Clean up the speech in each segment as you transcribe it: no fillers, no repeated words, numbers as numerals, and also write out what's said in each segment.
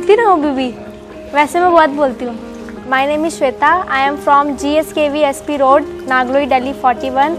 बोलती ना अभी भी, वैसे मैं बहुत बोलती हूँ। My name is Shweta, I am from GSKV SP road, Nangloi, Delhi 41।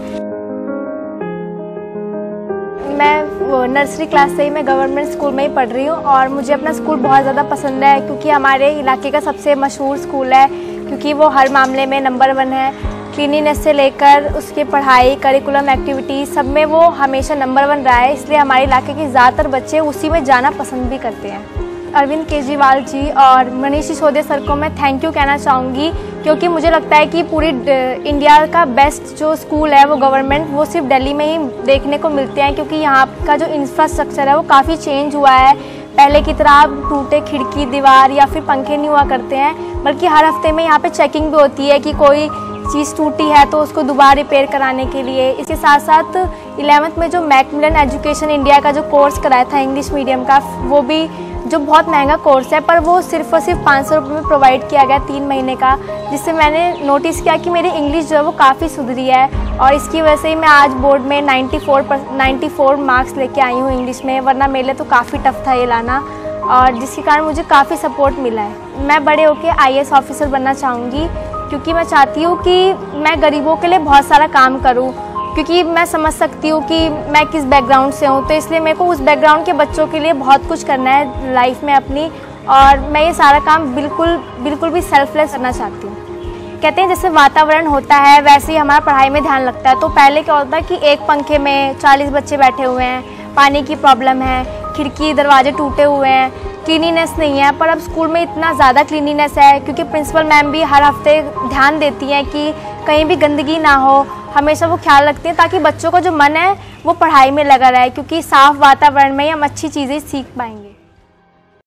मैं नर्सरी क्लास से ही मैं गवर्नमेंट स्कूल में ही पढ़ रही हूँ और मुझे अपना स्कूल बहुत ज़्यादा पसंद है क्योंकि हमारे इलाके का सबसे मशहूर स्कूल है, क्योंकि वो हर मामले में नंबर 1 है। क्लीनिनेस से लेकर उसकी पढ़ाई, करिकुलम एक्टिविटीज़ सब में वो हमेशा नंबर 1 रहा है, इसलिए हमारे इलाके के ज़्यादातर बच्चे उसी में जाना पसंद भी करते हैं। अरविंद केजरीवाल जी और मनीष सिसोदिया सर को मैं थैंक यू कहना चाहूँगी, क्योंकि मुझे लगता है कि पूरी इंडिया का बेस्ट जो स्कूल है वो गवर्नमेंट, वो सिर्फ दिल्ली में ही देखने को मिलते हैं, क्योंकि यहाँ का जो इंफ्रास्ट्रक्चर है वो काफ़ी चेंज हुआ है। पहले की तरह टूटे खिड़की, दीवार या फिर पंखे नहीं हुआ करते हैं, बल्कि हर हफ्ते में यहाँ पे चेकिंग भी होती है कि कोई चीज़ टूटी है तो उसको दोबारा रिपेयर कराने के लिए। इसके साथ साथ 11th में जो मैकमिलन एजुकेशन इंडिया का जो कोर्स कराया था इंग्लिश मीडियम का, वो भी जो बहुत महंगा कोर्स है, पर वो सिर्फ और सिर्फ 500 रुपये में प्रोवाइड किया गया 3 महीने का, जिससे मैंने नोटिस किया कि मेरी इंग्लिश जो है वो काफ़ी सुधरी है और इसकी वजह से ही मैं आज बोर्ड में 94 मार्क्स लेके आई हूँ इंग्लिश में, वरना मेरे लिए तो काफ़ी टफ था ये लाना, और जिसके कारण मुझे काफ़ी सपोर्ट मिला है। मैं बड़े होकर IAS ऑफिसर बनना चाहूँगी, क्योंकि मैं चाहती हूँ कि मैं गरीबों के लिए बहुत सारा काम करूँ, क्योंकि मैं समझ सकती हूँ कि मैं किस बैकग्राउंड से हूँ, तो इसलिए मेरे को उस बैकग्राउंड के बच्चों के लिए बहुत कुछ करना है लाइफ में अपनी, और मैं ये सारा काम बिल्कुल भी सेल्फलेस करना चाहती हूँ। कहते हैं जैसे वातावरण होता है वैसे ही हमारा पढ़ाई में ध्यान लगता है। तो पहले क्या होता है कि एक पंखे में 40 बच्चे बैठे हुए हैं, पानी की प्रॉब्लम है, खिड़की दरवाजे टूटे हुए हैं, क्लीनिनेस नहीं है, पर अब स्कूल में इतना ज़्यादा क्लीनिनेस है, क्योंकि प्रिंसिपल मैम भी हर हफ्ते ध्यान देती हैं कि कहीं भी गंदगी ना हो, हमेशा वो ख्याल रखती हैं ताकि बच्चों का जो मन है वो पढ़ाई में लगा रहे, क्योंकि साफ़ वातावरण में ही हम अच्छी चीज़ें सीख पाएंगे।